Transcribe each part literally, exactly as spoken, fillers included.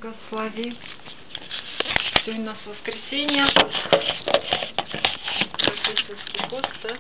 Благослови. Сегодня у нас воскресенье. Рождественский пост, да?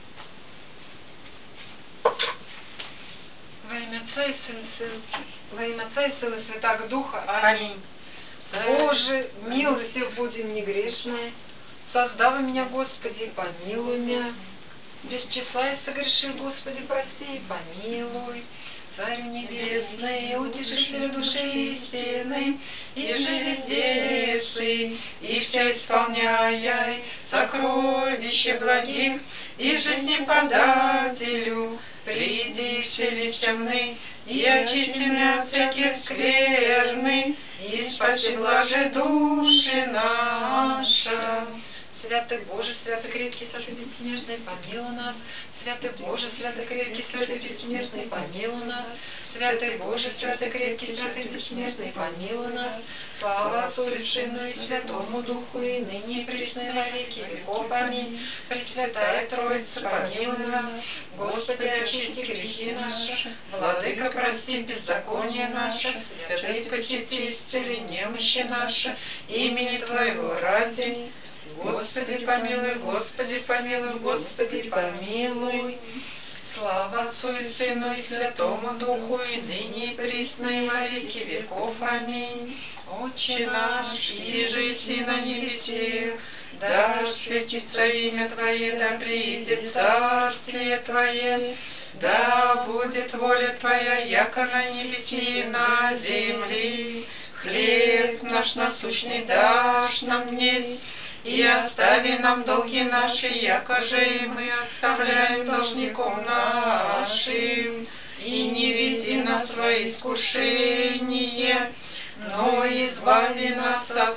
Во имя Отца и Сына, Сын, во имя Отца и Сына Святаго Духа. Аминь. Боже, милости будем негрешные. Создава меня, Господи, помилуй меня. Без числа я согрешил, Господи, прости и помилуй. Царь небесный, утешитель души истины, и же вездеший, и все исполняй сокровище благих, и жизни подателю, приди вселенной, и очисти меня от всяких скверны, и спаси блаже души наша. Святый Боже, святый крепкий, святый бессмертный, помилуй нас. Святый Боже, святый крепкий, святый бессмертный, помилуй нас. Святый Боже, святый крепкий, святый бессмертный, помилуй нас. Слава Отцу и Сыну и Святому Духу, и ныне и присно и во веки веков. Аминь. Пресвятая Троица, помилуй нас. Господи, очисти грехи наши. Владыка, прости беззаконие наше. Святый, посети, исцели немощи наши. Имени Твоего ради. Господи, помилуй, Господи, помилуй, Господи, помилуй. Слава Отцу и Сыну и Святому Духу, и ныне и присно и во веки веков. Аминь. Отче наш, иже еси на небесе, да светится имя Твое, да приидет царствие Твое, да будет воля Твоя, яко на небесе и на земле. Хлеб наш насущный дашь нам днесь, и остави нам долги наши, яко же и мы оставляем должником нашим. И не веди нас во искушение, но избави нас от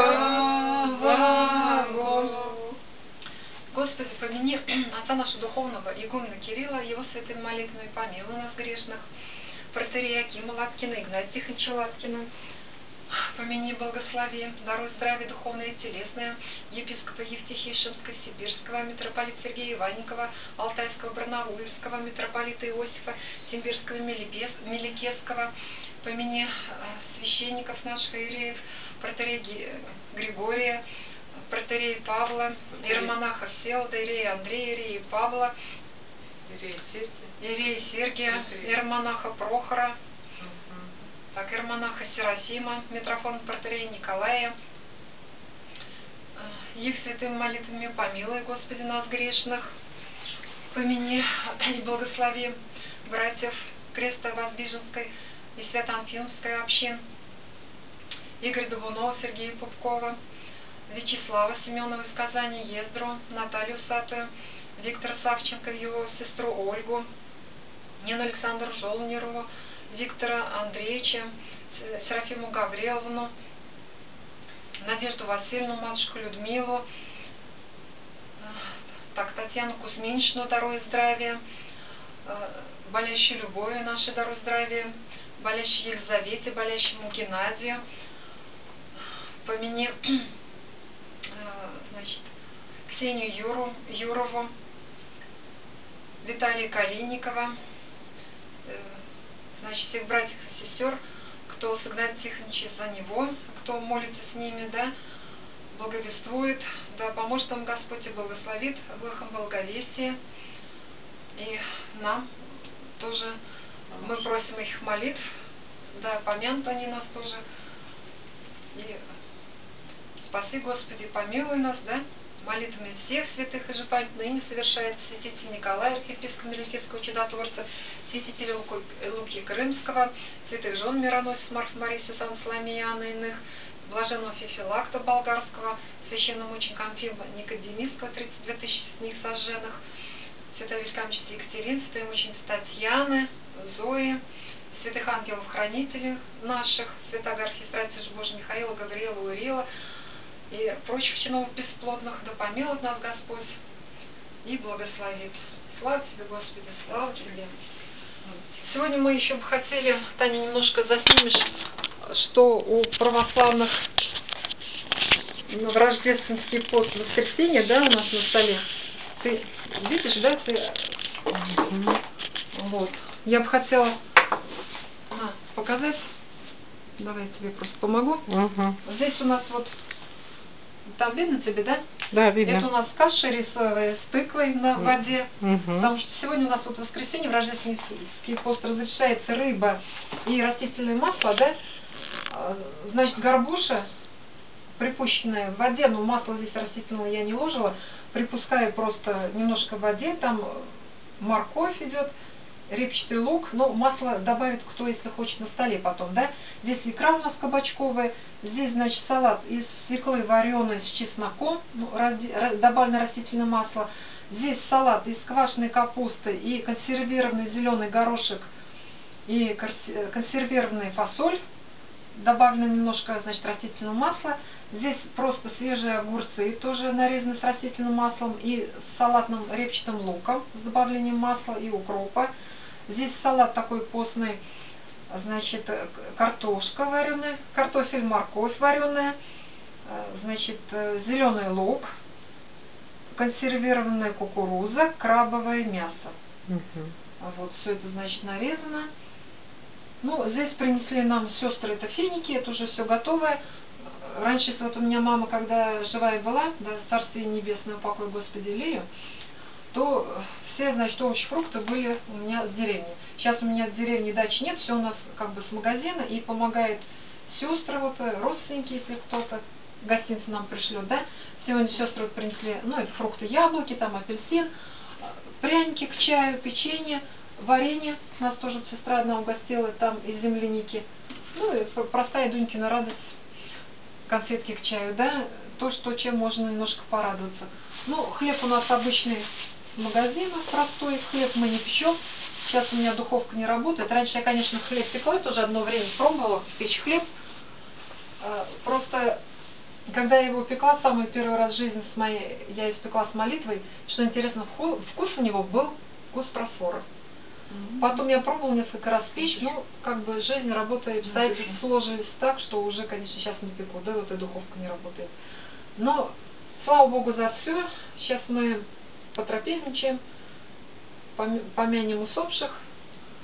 лукавого. Господи, помяни отца нашего духовного игумена Кирилла, его святым молитвами помилуй нас грешных, протоиерея Акима Латкина, Игнатия Тихоновича Латкина, помяни, благослови, даруй здравие духовное и телесное, епископа Евтихия Шимско-Сибирского, митрополита Сергея Иванникова, Алтайского, Барнаульского, митрополита Иосифа, Симбирского, Меликесского, помяни священников наших иереев, протоиерея Григория, протоиерея Павла, иеромонаха Всеволода, иерея Андрея, иерея Павла, иерея Сергия, иеромонаха Прохора, так, иеромонаха Серафима, митрофон протоиерея Николая. Их святыми молитвами помилуй, Господи, нас грешных. Помяни и благослови братьев Крестовоздвиженской и Свято-Анфимовской общин, Игоря Дубунова, Сергея Пупкова, Вячеслава Семенова из Казани, Ездру, Наталью Сатую, Виктора Савченко, его сестру Ольгу, Нину Александру Жолнирову, Виктора Андреевича, Серафиму Гавриловну, Надежду Васильевну, матушку Людмилу, так, Татьяну Кузьминичну, даруй здравия, болящей Любови нашей даруй здравия, болящей Елизавете, болящему Геннадию, помяни, значит, Ксению Юру, Юрову, Виталия Калинникова, значит, всех братьев и сестер, кто с Игнатием Тихоновичем за него, кто молится с ними, да, благовествует, да поможет им Господь и благословит в их благовестии. И нам тоже, мы просим их молитв, да, помянут они нас тоже. И спаси, Господи, помилуй нас, да, молитвами всех святых и же память ныне совершает святитель Николай, архиепископ Меликесского чудотворца, святителя Луки Крымского, святых жен мироносец Марк Марии, Сусанна Соломея, Анна иных, блаженного Феофилакта Болгарского, священномученика Амфима Никодемийского, тридцать две тысячи с них сожженных, святого великомученицы Екатерины, святой мученицы Татьяны, Зои, святых ангелов-хранителей наших, святого архистратиша Божия Михаила, Гавриила, Урила и прочих чинов бесплодных, да помилует нас Господь и благословит. Слава Тебе, Господи, слава Тебе. Сегодня мы еще бы хотели, Таня, немножко заснимешь, что у православных в рождественский пост воскресенье, да, у нас на столе. Ты видишь, да, ты... Вот. Я бы хотела а, показать. Давай я тебе просто помогу. Угу. Здесь у нас вот, там видно тебе, да? Да, видно. Это у нас каша рисовая с тыквой на воде. Угу. Потому что сегодня у нас вот воскресенье, в рождественский пост разрешается рыба и растительное масло, да? Значит, горбуша, припущенная в воде, но масло здесь растительного я не ложила, припускаю просто немножко в воде, там морковь идет, репчатый лук, но масло добавит кто, если хочет, на столе потом, да. Здесь икра у нас кабачковая, здесь, значит, салат из свеклы вареной с чесноком, ну, добавлено растительное масло. Здесь салат из квашеной капусты и консервированный зеленый горошек и консервированная фасоль. Добавлено немножко, значит, растительного масла. Здесь просто свежие огурцы, тоже нарезаны с растительным маслом и с салатным репчатым луком с добавлением масла и укропа. Здесь салат такой постный, значит, картошка вареная, картофель, морковь вареная, значит, зеленый лук, консервированная кукуруза, крабовое мясо. Угу. Вот все это, значит, нарезано. Ну, здесь принесли нам сестры это финики, это уже все готовое. Раньше вот у меня мама, когда живая была, да, царствие небесное, упокой Господи Илью, то все, значит, овощи, фрукты были у меня с деревни. Сейчас у меня в деревне дачи нет, все у нас как бы с магазина, и помогает сестры, вот, родственники, если кто-то гостинцы нам пришлет, да. Сегодня сестры вот принесли, ну, это фрукты, яблоки, там апельсин, пряники к чаю, печенье, варенье. Нас тоже сестра одна угостила, там из земляники. Ну, и простая Дунькина радость, конфетки к чаю, да, то, что чем можно немножко порадоваться. Ну, хлеб у нас обычный с магазина, простой, хлеб мы не печем. Сейчас у меня духовка не работает. Раньше я, конечно, хлеб пекла, тоже одно время пробовала печь хлеб. Просто, когда я его пекла, самый первый раз в жизни с моей, я испекла с молитвой, что интересно, вкус у него был вкус просфора. Потом я пробовала несколько раз печь, но как бы жизнь работает, обстоятельства сложились так, что уже, конечно, сейчас не пеку, да, вот и духовка не работает. Но, слава Богу за все, сейчас мы потрапезничаем, помянем усопших.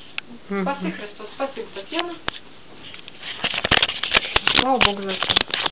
Спаси Христос, спаси Татьяна. Слава Богу за все.